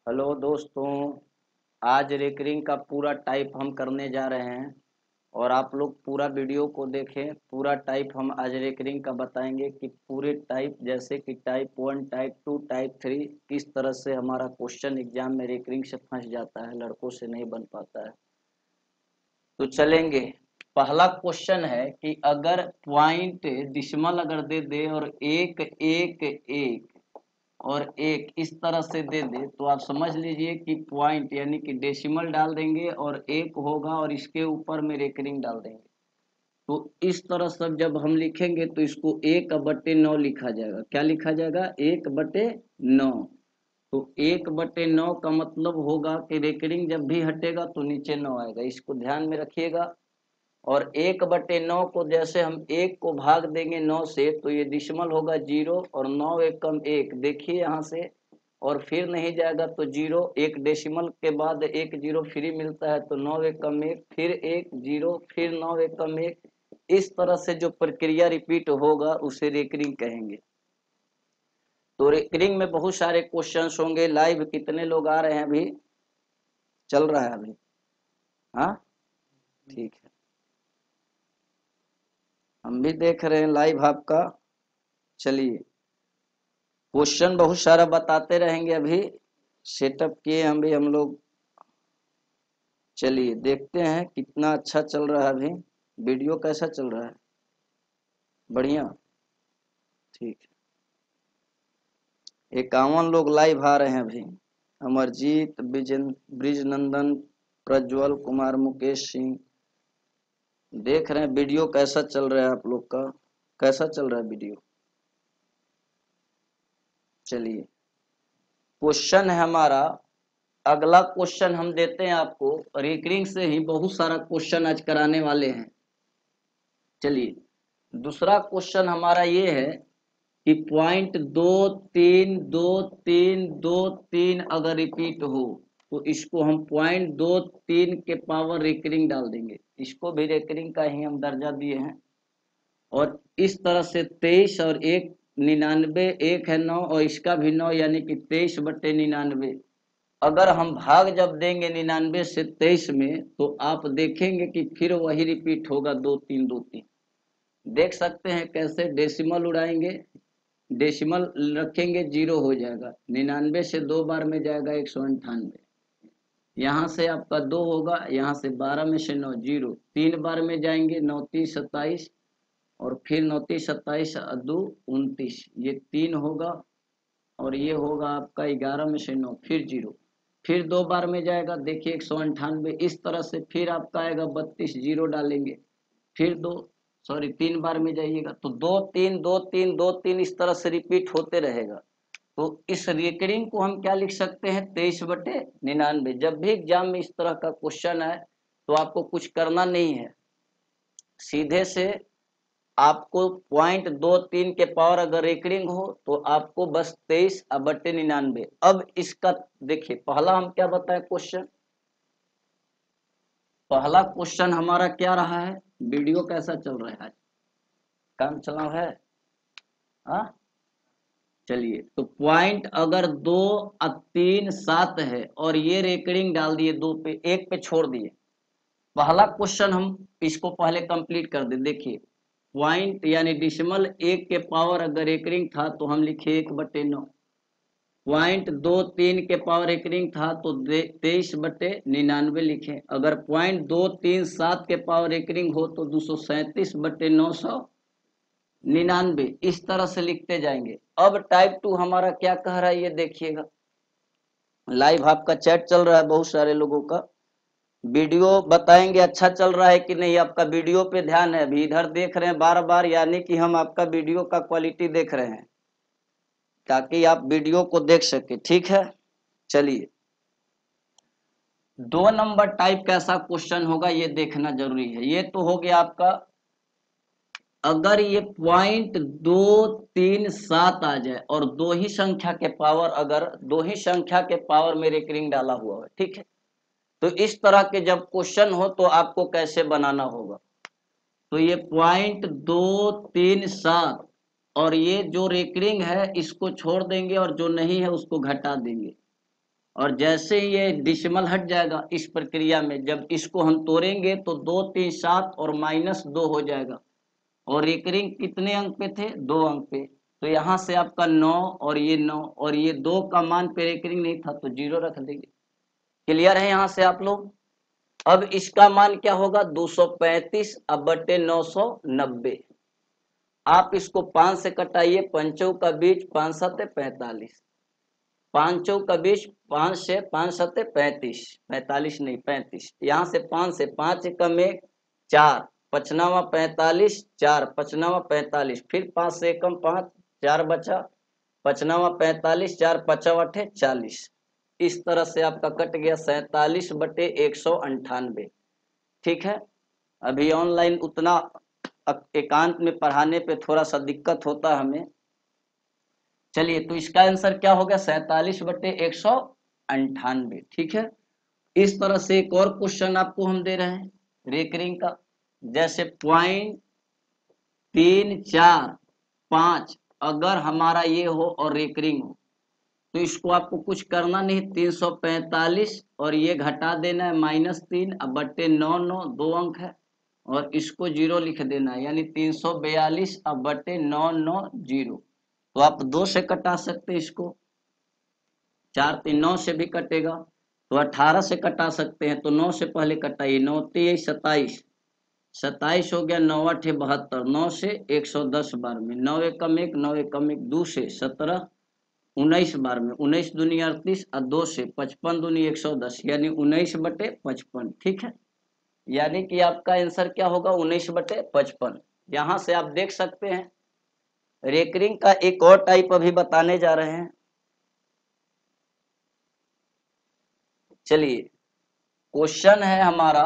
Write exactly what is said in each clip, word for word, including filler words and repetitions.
Hello दोस्तों। आज recurring का पूरा टाइप हम करने जा रहे हैं और आप लोग पूरा वीडियो को देखें। पूरा टाइप हम आज रेकरिंग का बताएंगे कि पूरे टाइप जैसे कि type one, type two, type three किस तरह से हमारा क्वेश्चन एग्जाम में रेकरिंग से फंस जाता है, लड़कों से नहीं बन पाता है। तो चलेंगे। पहला क्वेश्चन है कि अगर पॉइंट डिसिमल अगर दे दे और एक एक एक और एक इस तरह से दे दे तो आप समझ लीजिए कि पॉइंट यानी कि डेसिमल डाल देंगे और एक होगा और इसके ऊपर में रेकरिंग डाल देंगे। तो इस तरह सब जब हम लिखेंगे तो इसको एक बटे नौ लिखा जाएगा। क्या लिखा जाएगा? एक बटे नौ। तो एक बटे नौ का मतलब होगा कि रेकरिंग जब भी हटेगा तो नीचे नौ आएगा, इसको ध्यान में रखिएगा। और एक बटे नौ को जैसे हम एक को भाग देंगे नौ से तो ये डिसिमल होगा जीरो और नौ एक कम एक, देखिए यहाँ से। और फिर नहीं जाएगा तो जीरो, एक डेसिमल के बाद एक जीरो फ्री मिलता है तो नौ एक कम एक, फिर एक जीरो, फिर नौ एक कम एक। इस तरह से जो प्रक्रिया रिपीट होगा उसे रेकरिंग कहेंगे। तो रेकरिंग में बहुत सारे क्वेश्चंस होंगे। लाइव कितने लोग आ रहे हैं? अभी चल रहा है अभी? हाँ, ठीक है। हम भी देख रहे हैं लाइव आपका। चलिए, क्वेश्चन बहुत सारा बताते रहेंगे। अभी सेटअप किए हम भी हम लोग। चलिए देखते हैं कितना अच्छा चल रहा है। अभी वीडियो कैसा चल रहा है? बढ़िया, ठीक है। इक्यावन लोग लाइव आ रहे हैं अभी। अमरजीत, ब्रिजनंदन, प्रज्वल कुमार, मुकेश सिंह। देख रहे हैं वीडियो कैसा चल रहा है आप लोग का? कैसा चल रहा है वीडियो? चलिए, क्वेश्चन है हमारा। अगला क्वेश्चन हम देते हैं आपको। रिकरिंग से ही बहुत सारा क्वेश्चन आज कराने वाले हैं। चलिए, दूसरा क्वेश्चन हमारा ये है कि पॉइंट दो तीन दो तीन दो तीन अगर रिपीट हो तो इसको हम पॉइंट दो तीन के पावर रेकरिंग डाल देंगे। इसको भी रेकरिंग का ही हम दर्जा दिए हैं। और इस तरह से तेईस और एक निन्यानवे, एक है नौ और इसका भी नौ, यानी कि तेईस बटे निन्यानवे। अगर हम भाग जब देंगे निन्यानवे से तेईस में तो आप देखेंगे कि फिर वही रिपीट होगा, दो तीन दो तीन। देख सकते हैं कैसे डेसिमल उड़ाएंगे। डेसिमल रखेंगे, जीरो हो जाएगा। निन्यानवे से दो बार में जाएगा एक सौ अंठानवे। यहाँ से आपका दो होगा, यहाँ से बारह में से नौ जीरो, तीन बार में जाएंगे, नौ तीस सत्ताईस और फिर नौ तीस सत्ताईस दो उनतीस, ये तीन होगा। और ये होगा आपका ग्यारह में से नौ, फिर जीरो, फिर दो बार में जाएगा, देखिए एक सौ अंठानवे। इस तरह से फिर आपका आएगा बत्तीस, जीरो डालेंगे, फिर दो, सॉरी तीन बार में जाइएगा तो दो तीन दो तीन दो तीन इस तरह से रिपीट होते रहेगा। तो इस रेकरिंग को हम क्या लिख सकते हैं? तेईस बटे निन्यानवे। जब भी एग्जाम में इस तरह का क्वेश्चन आए तो आपको कुछ करना नहीं है, सीधे से आपको पॉइंट दो तीन के पावर अगर रेकरिंग हो तो आपको बस तेईस बटे निन्यानवे। अब इसका देखिए, पहला हम क्या बताएं क्वेश्चन। पहला क्वेश्चन हमारा क्या रहा है? वीडियो कैसा चल रहा है आज? काम चला है? हाँ, चलिए। तो पॉइंट अगर दो तीन सात है और ये रेकरिंग डाल दिए, दो पे एक पे छोड़ दिए। पहला क्वेश्चन हम इसको पहले कंप्लीट कर दे। देखिए, पॉइंट यानी डिसिमल एक के पावर अगर रेकरिंग था तो हम लिखे एक बटे नौ। पॉइंट दो तीन के पावर रेकरिंग था तो तेईस बटे निन्यानवे लिखे। अगर पॉइंट दो तीन सात के पावर रेकरिंग हो तो दो सौ सैंतीस बटे नौ सौ निन्यानवे। इस तरह से लिखते जाएंगे। अब टाइप टू हमारा क्या कह रहा है ये देखिएगा। लाइव आपका चैट चल रहा है बहुत सारे लोगों का। वीडियो बताएंगे अच्छा चल रहा है कि नहीं। आपका वीडियो पे ध्यान है, अभी इधर देख रहे हैं बार बार, यानी कि हम आपका वीडियो का क्वालिटी देख रहे हैं ताकि आप वीडियो को देख सके, ठीक है। चलिए, दो नंबर टाइप कैसा क्वेश्चन होगा ये देखना जरूरी है। ये तो हो गया आपका। अगर ये पॉइंट दो तीन सात आ जाए और दो ही संख्या के पावर, अगर दो ही संख्या के पावर में रेकरिंग डाला हुआ है, ठीक है। तो इस तरह के जब क्वेश्चन हो तो आपको कैसे बनाना होगा? तो ये पॉइंट दो तीन सात और ये जो रेकरिंग है इसको छोड़ देंगे और जो नहीं है उसको घटा देंगे। और जैसे ही ये डिसिमल हट जाएगा इस प्रक्रिया में, जब इसको हम तोड़ेंगे तो दो तीन सात और माइनस दो हो जाएगा। और रिकरिंग कितने अंक पे थे? दो अंक पे। तो यहाँ से आपका नौ और ये नौ और ये दो का मान पे रिकरिंग नहीं था तो जीरो रख देंगे। क्लियर है यहाँ से आप लोग? अब इसका मान क्या होगा? दो सौ पैंतीस अब बटे नौ सौ नब्बे। आप इसको पांच से कटाइए, पंचों का बीच पांच सत्ते पैंतालीस, पांचों का बीच पांच से पांच सत्ते पैंतीस, पैंतालीस नहीं पैंतीस। यहाँ से पांच से पांच कम एक चार, पचनावा पैंतालीस, चार पचनावा पैंतालीस, फिर पांच से कम पांच, चार बचा, पचनावा पैंतालीस, चार पचाव अठे चालीस। इस तरह से आपका कट गया सैतालीस बटे एक सौ अंठानवे। ठीक है, अभी ऑनलाइन उतना एकांत में पढ़ाने पे थोड़ा सा दिक्कत होता है हमें। चलिए, तो इसका आंसर क्या हो गया? सैतालीस बटे एक सौ अंठानवे। ठीक है, इस तरह से एक और क्वेश्चन आपको हम दे रहे हैं रेकरिंग का, जैसे पॉइंट तीन चार पांच अगर हमारा ये हो और रेकरिंग हो तो इसको आपको कुछ करना नहीं, तीन सौ पैंतालीस और ये घटा देना है माइनस तीन, अब बट्टे नौ, नौ दो अंक है और इसको जीरो लिख देना है, यानी तीन सौ बयालीस अब बट्टे नौ नौ जीरो। तो आप दो से कटा सकते हैं इसको, चार तीन नौ से भी कटेगा, तो अठारह से कटा सकते हैं, तो नौ से पहले कटाइए, नौ तीन सत्ताईस, सत्ताईस हो गया, नौ अठे बहत्तर, नौ से एक सौ दस बार में, नौ एकम एक, नौ एकम एक दो से सत्रह, उन्नीस बार में, उन्नीस दूनी अड़तीस और दो से पचपन दूनी एक सौ दस, यानी उन्नीस बटे पचपन। ठीक है, यानी कि आपका आंसर क्या होगा? उन्नीस बटे पचपन। यहाँ से आप देख सकते हैं रेकरिंग का एक और टाइप अभी बताने जा रहे हैं। चलिए, क्वेश्चन है हमारा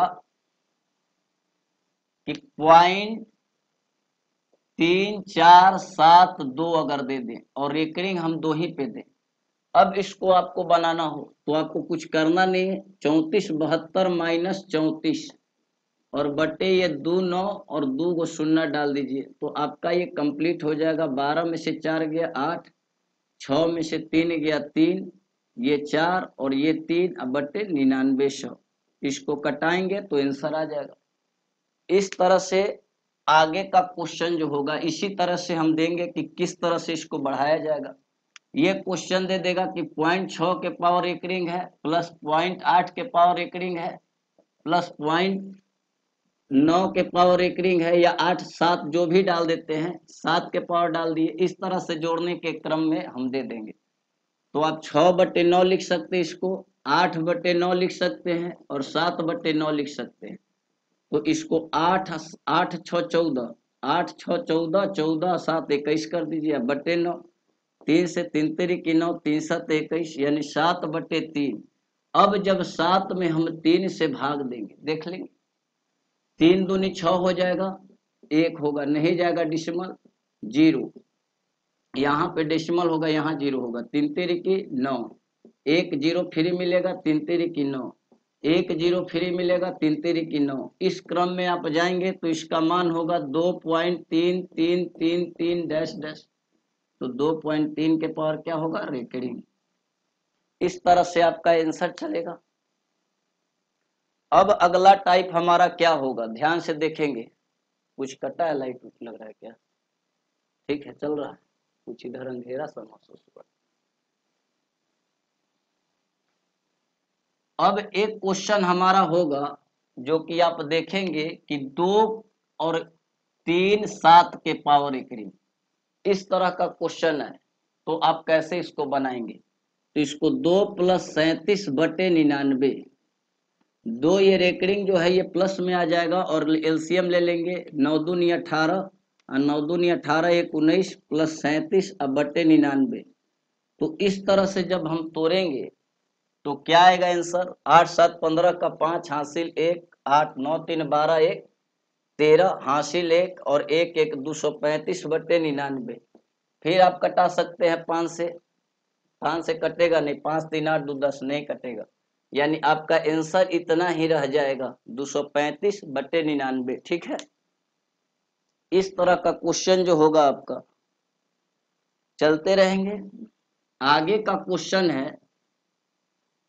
कि पॉइंट तीन चार सात दो अगर दे दें और रेकरिंग हम दो ही पे दें, अब इसको आपको बनाना हो तो आपको कुछ करना नहीं है, चौंतीस बहत्तर माइनस चौंतीस और बटे ये दो नौ और दो को शून्य डाल दीजिए, तो आपका ये कंप्लीट हो जाएगा। बारह में से चार गया आठ, छ में से तीन गया तीन, ये चार और ये तीन अब बटे निन्यानवे सौ। इसको कटाएंगे तो आंसर आ जाएगा। इस तरह से आगे का क्वेश्चन जो होगा इसी तरह से हम देंगे कि किस तरह से इसको बढ़ाया जाएगा। ये क्वेश्चन दे देगा कि पॉइंट छ के पावर एक रिंग है प्लस पॉइंट आठ के पावर एक रिंग है प्लस पॉइंट नौ के पावर एक रिंग है, या आठ सात जो भी डाल देते हैं, सात के पावर डाल दिए, इस तरह से जोड़ने के क्रम में हम दे देंगे। तो आप छः बटे नौ लिख सकते हैं, इसको आठ बटे नौ लिख सकते हैं और सात बटे नौ लिख सकते हैं। तो इसको आठ आठ छः चौदह, आठ छः चौदह, चौदह सात इक्कीस कर दीजिए बटे नौ, तीन से तीन तेरी की नौ, तीन सात इक्कीस, यानी सात बटे तीन। अब जब सात में हम तीन से भाग देंगे, देख लेंगे, तीन दूनी छः हो जाएगा, एक होगा नहीं जाएगा डिसिमल, जीरो, यहाँ पे डेसिमल होगा, यहाँ जीरो होगा, तीन तेरी की नौ, एक जीरो फ्री मिलेगा, तीन तेरी की नौ, एक जीरो फ्री मिलेगा, तीन तेरी की नौ। इस क्रम में आप जाएंगे तो इसका मान होगा दो पॉइंट तीन तीन तीन तीन डैश डैश, तो दो पॉइंट तीन के पावर क्या होगा? रेकरिंग। इस तरह से आपका आंसर चलेगा। अब अगला टाइप हमारा क्या होगा, ध्यान से देखेंगे। कुछ कटा है, लाइट लग रहा है क्या? ठीक है, चल रहा है, कुछ इधर अंधेरा सा महसूस हुआ। अब एक क्वेश्चन हमारा होगा जो कि आप देखेंगे कि दो और तीन सात के पावर एक रिंग, इस तरह का क्वेश्चन है, तो आप कैसे इसको बनाएंगे? तो इसको दो प्लस सैंतीस बटे निन्यानवे, दो ये रेकरिंग जो है ये प्लस में आ जाएगा और एलसीएम ले लेंगे, नौ दूनी अठारह और नौ दूनी अठारह एक उन्नीस प्लस सैंतीस अब बटे निन्यानवे। तो इस तरह से जब हम तोड़ेंगे तो क्या आएगा आंसर? आठ सात पंद्रह का पांच हासिल एक, आठ नौ तीन बारह एक तेरह हासिल एक और एक एक दो सौ पैंतीस बटे निन्यानवे। फिर आप कटा सकते हैं पांच से, पांच से कटेगा नहीं, पांच तीन आठ दो दस नहीं कटेगा, यानी आपका आंसर इतना ही रह जाएगा दो सौ पैंतीस बटे निन्यानवे। ठीक है, इस तरह का क्वेश्चन जो होगा आपका चलते रहेंगे। आगे का क्वेश्चन है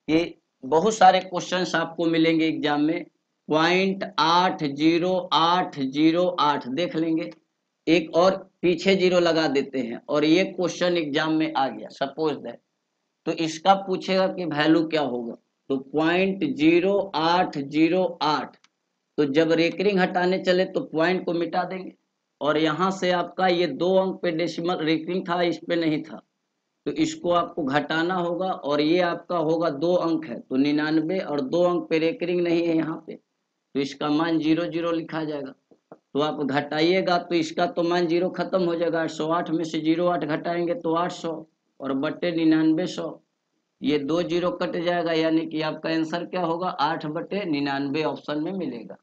ये बहुत सारे क्वेश्चंस आपको मिलेंगे एग्जाम में। पॉइंट आठ जीरो आठ जीरो आठ देख लेंगे, एक और पीछे जीरो लगा देते हैं और ये क्वेश्चन एग्जाम में आ गया सपोज दैट, तो इसका पूछेगा कि वैल्यू क्या होगा, तो पॉइंट जीरो आठ जीरो आठ, तो जब रेकरिंग हटाने चले तो पॉइंट को मिटा देंगे और यहाँ से आपका ये दो अंक पे डेसिमल रेकरिंग था, इस पे नहीं था, तो इसको आपको घटाना होगा और ये आपका होगा दो अंक है तो निन्यानवे, और दो अंक पे रेकरिंग नहीं है यहाँ पे, तो इसका मान जीरो जीरो लिखा जाएगा। तो आप घटाइएगा तो इसका तो मान जीरो खत्म हो जाएगा, आठ सौ आठ में से जीरो आठ घटाएंगे तो आठ सौ और बटे निन्यानवे सौ, ये दो जीरो कट जाएगा, यानी कि आपका आंसर क्या होगा, आठ बटे निन्यानवे ऑप्शन में मिलेगा।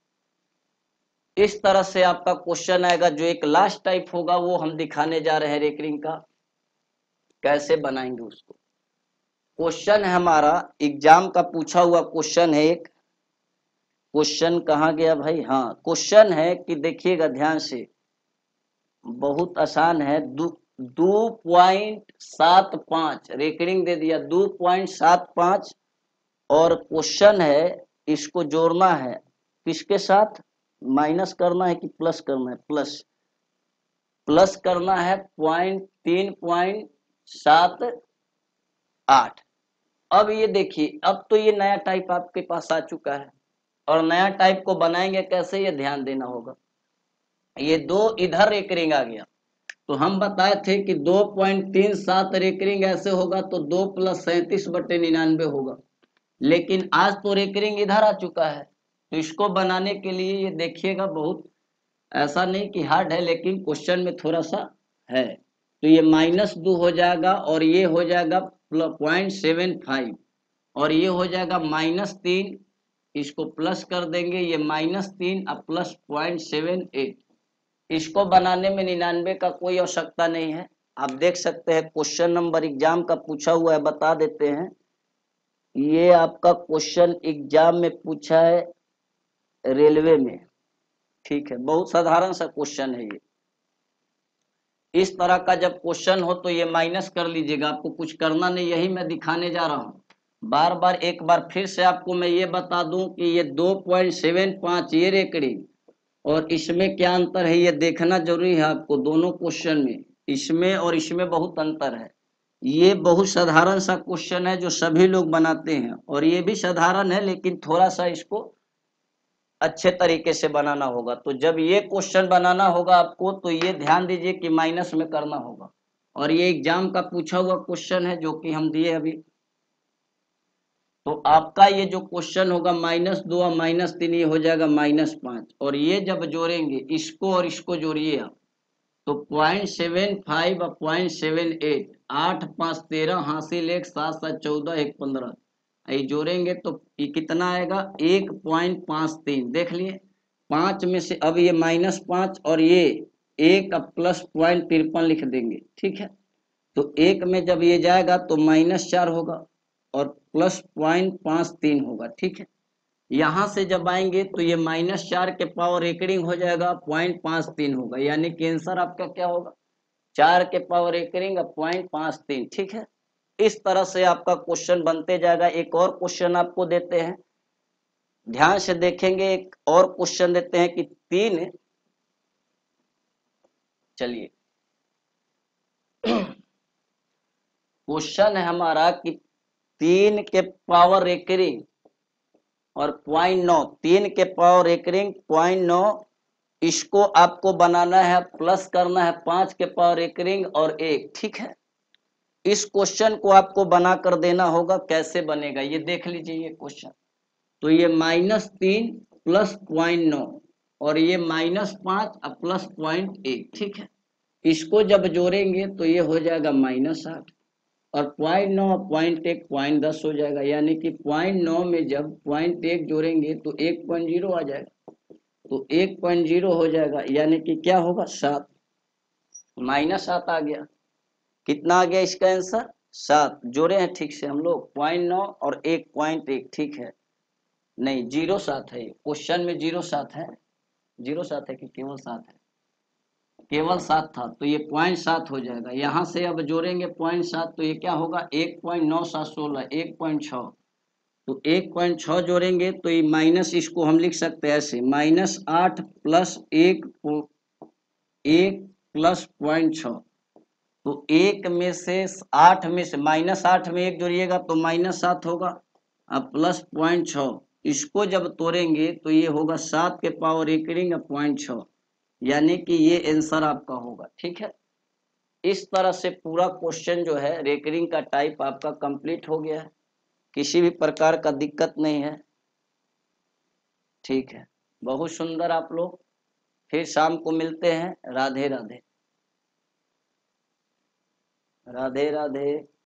इस तरह से आपका क्वेश्चन आएगा। जो एक लास्ट टाइप होगा वो हम दिखाने जा रहे हैं रेकरिंग का, कैसे बनाएंगे उसको। क्वेश्चन है हमारा एग्जाम का पूछा हुआ क्वेश्चन है एक, क्वेश्चन कहाँ गया भाई, हाँ क्वेश्चन है कि देखिएगा ध्यान से, बहुत आसान है। दो दो पॉइंट सात पाँच रेकरिंग दे दिया, दो पॉइंट सात पाँच, और क्वेश्चन है इसको जोड़ना है किसके साथ, माइनस करना है कि प्लस करना है, प्लस प्लस करना है पॉइंट तीन पॉइंट सात आठ। अब ये देखिए, अब तो ये नया टाइप आपके पास आ चुका है और नया टाइप को बनाएंगे कैसे ये ध्यान देना होगा। ये दो इधर रेकरिंग आ गया, तो हम बताए थे कि दो पॉइंट तीन सात रेकरिंग ऐसे होगा तो दो प्लस सैंतीस बटे निन्यानवे होगा, लेकिन आज तो रेकरिंग इधर आ चुका है, तो इसको बनाने के लिए ये देखिएगा बहुत ऐसा नहीं कि हार्ड है, लेकिन क्वेश्चन में थोड़ा सा है। तो ये माइनस दो हो जाएगा और ये हो जाएगा पॉइंट सेवन फाइव, और ये हो जाएगा माइनस तीन, इसको प्लस कर देंगे, ये माइनस तीन अब प्लस पॉइंट सेवन एट। इसको बनाने में निन्यानवे का कोई आवश्यकता नहीं है, आप देख सकते हैं क्वेश्चन नंबर एग्जाम का पूछा हुआ है, बता देते हैं। ये आपका क्वेश्चन एग्जाम में पूछा है रेलवे में, ठीक है, बहुत साधारण सा क्वेश्चन है ये। इस तरह का जब क्वेश्चन हो तो ये माइनस कर लीजिएगा, आपको कुछ करना नहीं, यही मैं दिखाने जा रहा हूँ। बार बार एक बार फिर से आपको मैं ये बता दूं कि ये दो पॉइंट सेवन पाँच ये रेकरिंग और इसमें क्या अंतर है ये देखना जरूरी है आपको, दोनों क्वेश्चन में इसमें और इसमें बहुत अंतर है। ये बहुत साधारण सा क्वेश्चन है जो सभी लोग बनाते हैं, और ये भी साधारण है लेकिन थोड़ा सा इसको अच्छे तरीके से बनाना होगा। तो जब ये क्वेश्चन बनाना होगा आपको तो ये ध्यान दीजिए कि माइनस में करना होगा, और ये एग्जाम का पूछा हुआ क्वेश्चन है जो कि हम दिए अभी। तो आपका ये जो क्वेश्चन होगा माइनस दो और माइनस तीन, ये हो जाएगा माइनस पाँच, और ये जब जोड़ेंगे इसको और इसको जोड़िए आप, तो पॉइंट सेवन फाइव और पॉइंट सेवन एट, आठ पाँच तेरह, हासिल एक, सात सात चौदह, एक पंद्रह, ये जोड़ेंगे तो ये कितना आएगा, एक पॉइंट पाँच तीन। देख लिए, पाँच में से अब ये माइनस पाँच और ये एक अब प्लस पॉइंट तिरपन लिख देंगे, ठीक है। तो एक में जब ये जाएगा तो माइनस चार होगा और प्लस पॉइंट पाँच तीन होगा, ठीक है। यहाँ से जब आएंगे तो ये माइनस चार के पावर रेकरिंग हो जाएगा, पॉइंट पाँच तीन होगा, यानी कि आंसर आपका क्या होगा, चार के पावर रेकरिंग और पॉइंट पाँच तीन, ठीक है। इस तरह से आपका क्वेश्चन बनते जाएगा। एक और क्वेश्चन आपको देते हैं, ध्यान से देखेंगे, एक और क्वेश्चन देते हैं कि तीन, चलिए क्वेश्चन है हमारा कि तीन के पावर रेकरिंग और पॉइंट नौ, तीन के पावर रेकरिंग पॉइंट नौ, इसको आपको बनाना है, प्लस करना है पांच के पावर रेकरिंग और एक, ठीक है। इस क्वेश्चन को आपको बना कर देना होगा, कैसे बनेगा ये देख लीजिए ये क्वेश्चन। तो ये माइनस तीन प्लस पॉइंट नौ और ये माइनस पांच और प्लस पॉइंट एक, ठीक है। इसको जब जोड़ेंगे तो ये हो जाएगा माइनस आठ, और पॉइंट नौ पॉइंट एक पॉइंट दस हो जाएगा, यानी कि पॉइंट नौ में जब पॉइंट एक जोड़ेंगे तो एक पॉइंट जीरो आ जाएगा, तो एक पॉइंट जीरो हो जाएगा, यानी कि क्या होगा, सात, माइनस सात आ गया। कितना आ गया इसका आंसर, सात। जोड़े हैं ठीक से हम लोग, पॉइंट नौ और एक पॉइंट एक, ठीक है। नहीं, जीरो सात है, क्वेश्चन में जीरो सात है, जीरो सात है कि केवल सात है, केवल सात था, तो ये पॉइंट सात हो जाएगा। यहाँ से अब जोड़ेंगे पॉइंट सात, तो ये क्या होगा, एक पॉइंट नौ सात सोलह, एक पॉइंट छः। तो एक पॉइंट छः जोड़ेंगे तो ये माइनस, इसको हम लिख सकते हैं ऐसे, माइनस आठ प्लस एक, एक प्लस पॉइंट छः। तो एक में से, आठ में से माइनस आठ में एक जोड़िएगा तो माइनस सात होगा, अब प्लस पॉइंट छः, इसको जब तोड़ेंगे तो ये होगा सात के पावर एक रिंग पॉइंट छः, यानी कि ये आंसर आपका होगा। ठीक है, इस तरह से पूरा क्वेश्चन जो है रेकरिंग का टाइप आपका कंप्लीट हो गया है, किसी भी प्रकार का दिक्कत नहीं है। ठीक है, बहुत सुंदर। आप लोग फिर शाम को मिलते हैं। राधे राधे। राधे राधे।